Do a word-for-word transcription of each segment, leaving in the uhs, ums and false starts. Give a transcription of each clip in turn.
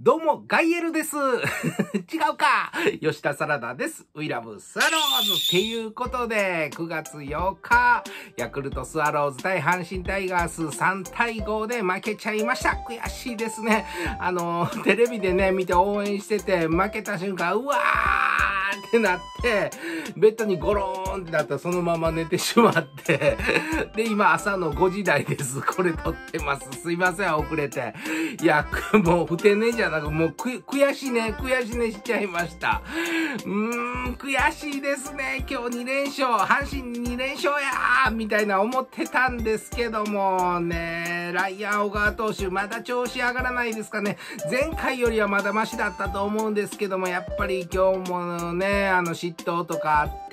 どうも、ガイエルです。違うか。吉田サラダです。We love スワローズっていうことで、くがつようか、ヤクルトスワローズ対阪神タイガースさんたいごで負けちゃいました。悔しいですね。あの、テレビでね、見て応援してて、負けた瞬間、うわーってなって、ベッドにゴローンってなったらそのまま寝てしまって、で、今朝のごじ台です。これ撮ってます。すいません、遅れて。いや、もう、不定ねじゃなく、もうく、悔しいね、悔しいねしちゃいました。うーん、悔しいですね。今日にれんしょう、阪神にれんしょうやーみたいな思ってたんですけども、ね、ライアン小川投手、まだ調子上がらないですかね。前回よりはまだマシだったと思うんですけども、やっぱり今日もね、あの、失投とかあって、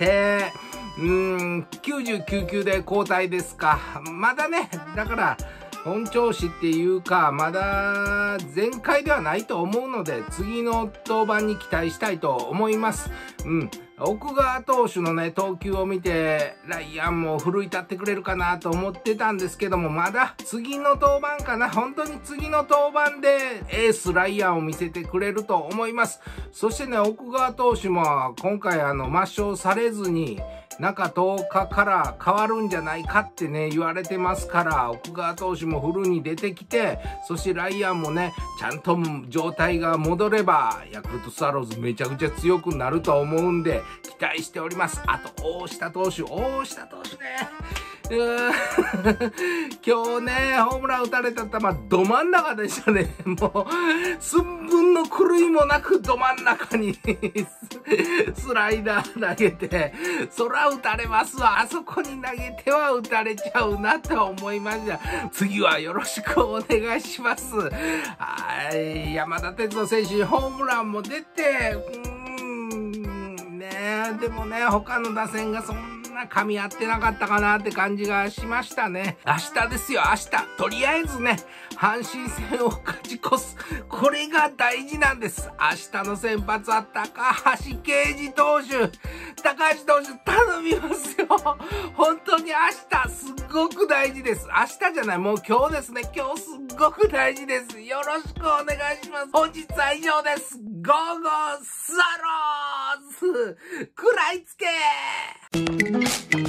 うーん、きゅうじゅうきゅうきゅうで交代ですか。まだね、だから、本調子っていうか、まだ全開ではないと思うので、次の登板に期待したいと思います。うん。奥川投手のね、投球を見て、ライアンも奮い立ってくれるかなと思ってたんですけども、まだ次の登板かな。本当に次の登板でエースライアンを見せてくれると思います。そしてね、奥川投手も今回あの、抹消されずに、中とおかから変わるんじゃないかってね、言われてますから、奥川投手もフルに出てきて、そしてライアンもね、ちゃんと状態が戻れば、ヤクルトスワローズめちゃくちゃ強くなると思うんで、期待しております。あと、大下投手、大下投手ね。うーん今日ね、ホームラン打たれた球、ど真ん中でしたね。もう、寸分の狂いもなくど真ん中にスライダー投げて、そら打たれますわ。あそこに投げては打たれちゃうなと思いました。次はよろしくお願いします。はい。山田哲人選手、ホームランも出て、うーん、ねえ、でもね、他の打線がそんな噛み合ってなかったかなって感じがしましたね。明日ですよ、明日。とりあえずね、阪神戦を勝ち越す。これが大事なんです。明日の先発は高橋奎二投手。高橋投手頼みますよ。本当に明日すっごく大事です。明日じゃない、もう今日ですね。今日すっごく大事です。よろしくお願いします。本日は以上です。ゴーゴースワローズ食らいつけー